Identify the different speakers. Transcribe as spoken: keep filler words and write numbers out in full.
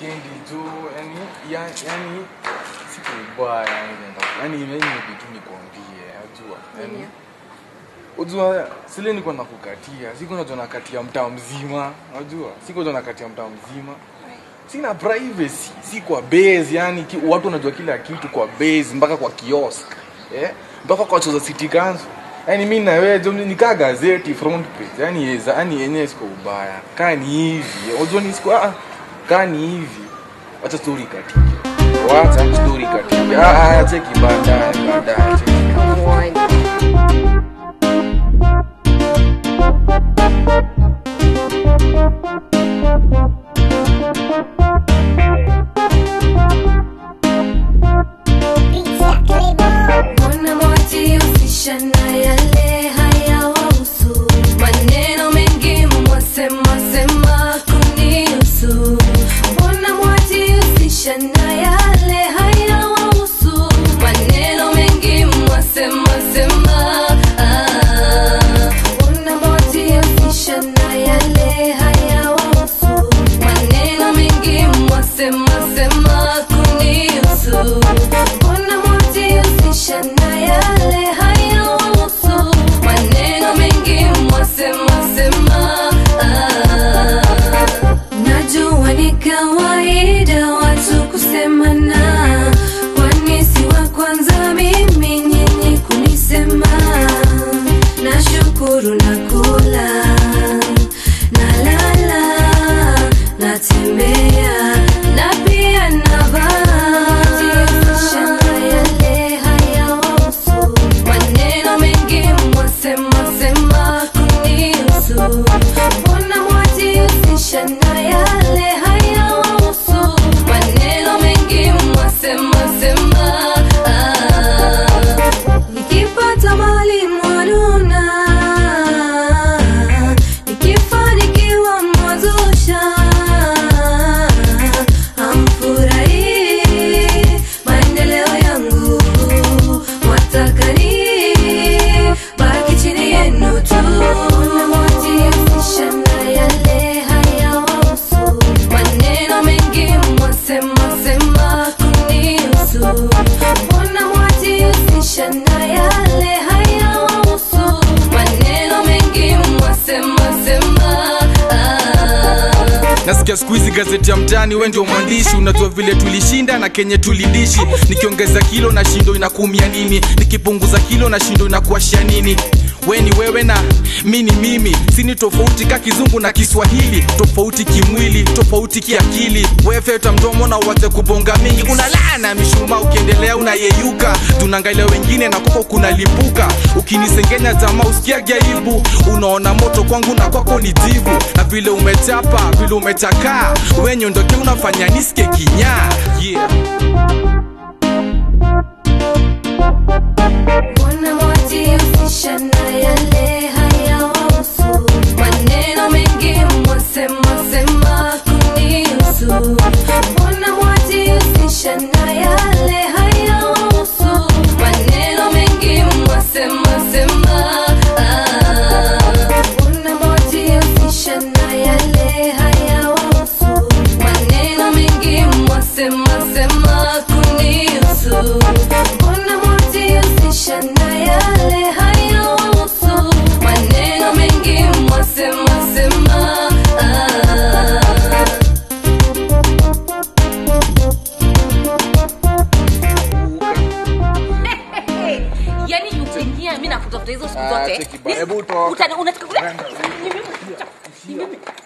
Speaker 1: weekend tu yani yani siku mbaya yani yani mimi nimebitu nikwambie unajua yani unajua sile niko nakukatia siku unajua nakatia mtaa mzima unajua siku unajua nakatia mtaa mzima sina privacy si kwa base yani ki, watu wanajua kila kitu kwa base mpaka kwa kiosk eh mpaka kwa choza city council yani mimi na wewe ndio nikaa gazeti front page yani yeza yani yenyewe siko ubaya kani hivi unajua ni siko ah kani hivi acha story katike wacha story katike ah ah cheki baadaye baadaye cheki Nasikia squeeze gazeti ya mtani wewe ndio mwandishi unajua vile tulishinda na Kenya tulidishi nikiongeza kilo na shindo inakumia nini nikipunguza kilo na shindo inakuashia nini wewe ni wewe na mimi ni mimi sini tofauti ka kizungu na Kiswahili tofauti kimwili tofauti kiakili wewe feta mdomo na uache kubonga mingi unalana mishuma ukiendelea unayeyuka tunangalia wengine na kwako kunalipuka ukinisengenya jamaa usikiaga aibu unaona moto kwangu na kwako ni jivu na vile umechapa vile umetakaa wewe ndio unafanya nisike kinyaa yeah
Speaker 2: Wana mwati usisha na yale hayawahusu maneno mengi mwasema sema kunihusu Wana mwati usisha na yale hayawahusu maneno mengi mwasema sema Wana mwati usisha na yale hayawahusu maneno mengi mwasema sema kunihusu Shana yale hayahusu maneno mengi mwasema sema
Speaker 3: yani yutingia mimi nakutafuta hizo siku zote
Speaker 1: hebu toka
Speaker 3: unataka